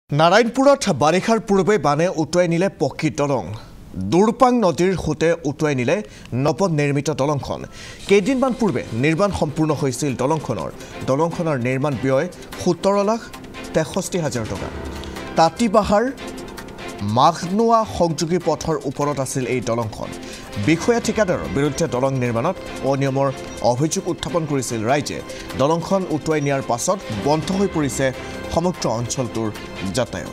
নাৰায়ণপুৰত বাৰিষাৰ পূৰ্বে বানে উটুৱাই নিলে পকী দলং দুৰপাং নদীৰ খুঁটে উটুৱাই নিলে নৱনিৰ্মিত দলংখন কেইদিনমান পূৰ্বে নিৰ্মাণ সম্পূৰ্ণ হৈছিল দলংখনৰ নিৰ্মাণ ব্যয় 17,63,000 টকা তাঁতিবাহাৰ মাঘনোৱা সংযোগী পথৰ ওপৰত আছিল এই দলংখন বিষয়া ঠিকাদাৰৰ বিৰুদ্ধে দলং নিৰ্মাণত অনিয়মৰ অভিযোগ উত্থাপন কৰিছিল ৰাইজে দলংখন উটুৱাই নিয়াৰ পাছত বন্ধ হৈ পৰিছে সমগ্ৰ অঞ্চলটোৰ যাতায়াত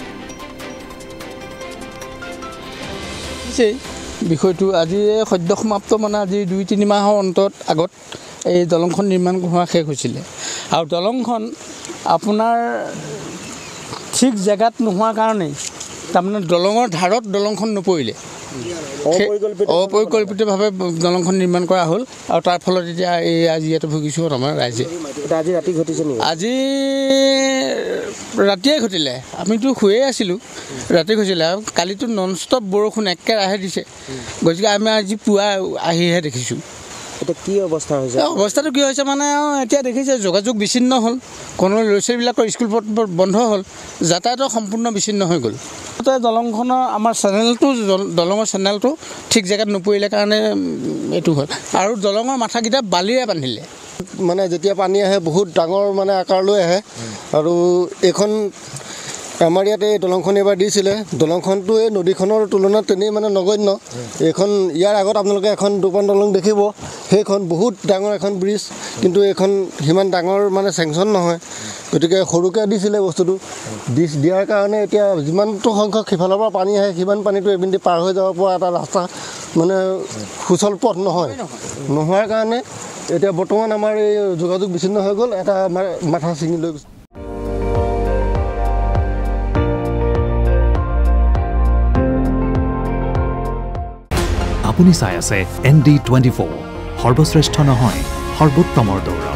বিষয়টো আজি সদ্য সমাপ্ত মানে আজি 2-3 মাহৰ অন্তত আগত এই দলংখন নিৰ্মাণ হোৱা শেষ হৈছিল আৰু দলংখন আপোনাৰ ঠিক জেগাত নোহোৱাৰ কাৰণে তাৰমানে দলঙৰ ধাৰত দলংখন নপৰিলে অপৰিকল্পিতভাৱে দলংখন নিৰ্মাণ কৰা হ'ল আৰু তাৰ ফলত এতিয়া এই আজি ইয়াতে ভুগিছোঁ আমাৰ ৰাইজে আজি ৰাতি ঘটিছে নেকি আজি ৰাতিয়ে ঘটিলে আমিতো শুয়ে আছিলোঁ ৰাতি ঘটিলে আৰু কালিতো নন ষ্টপ বৰষুণ একেৰাহে দিছে গতিকে আমি আজি পুৱা আহিহে দেখিছোঁ এটা কি অৱস্থা হৈছে অৱস্থাটো কি হৈছে মানে এতিয়া দেখিছে যোগাযোগ বিচ্ছিন্ন হ'ল কোনো ল'ৰা ছোৱালীবিলাকৰ স্কুল বন্ধ হ'ল যাতায়াতৰ সম্পূৰ্ণ বিচ্ছিন্ন হৈ গ'ল দলংখনৰ আমাৰ চেনেলটো দলঙৰ চেনেলটো ঠিক জেগাত নপৰিলে কাৰণে এইটো হ'ল আৰু দলঙৰ মাথাকেইটা বালিৰে বান্ধিলে মানে যেতিয়া পানী আহে বহুত ডাঙৰ মানে আকাৰ লৈ আহে আৰু এইখন আমাৰ ইয়াতে দলংখন এবাৰ দিছিলে দলংখনটো এই নদীখনৰ তুলনাত তেনেই মানে নগণ্য এইখন ইয়াৰ আগত আপোনালোকে এখন দুপান দলং দেখিব সেইখন বহুত ডাঙৰ এখন ব্ৰিজ কিন্তু এইখন সিমান ডাঙৰ মানে চেংচন নহয় গতিকে সৰুকৈ দিছিলে বস্তুটো দিয়াৰ কাৰণে এতিয়া যিমানটো সংখ্যক সিফালৰ পৰা পানী আহে সিমান পানীটো এপিনেদি পাৰ হৈ যাব পৰা এটা ৰাস্তা মানে সুচল পথ নহয় নোহোৱাৰ কাৰণে এতিয়া বৰ্তমান আমাৰ এই যোগাযোগ বিচ্ছিন্ন হৈ গ'ল এটা আমাৰ মাথা ছিঙি লৈ গৈছে আপুনি চাই আছে ND24 সৰ্বশ্ৰেষ্ঠ নহয় সৰ্বোত্তমৰ দৌৰা